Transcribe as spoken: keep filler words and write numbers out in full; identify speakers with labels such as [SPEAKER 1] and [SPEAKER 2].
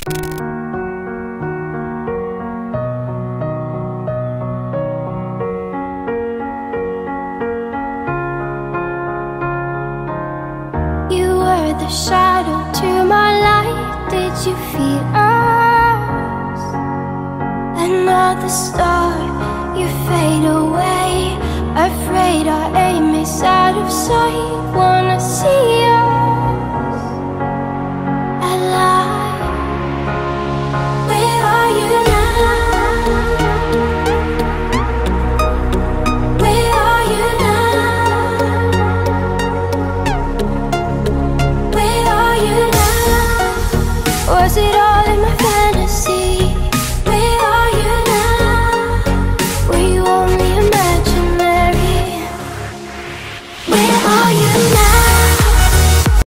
[SPEAKER 1] The shadow to my light, did you feel us? Another star, you fade away. Afraid our aim is out of sight. Wanna see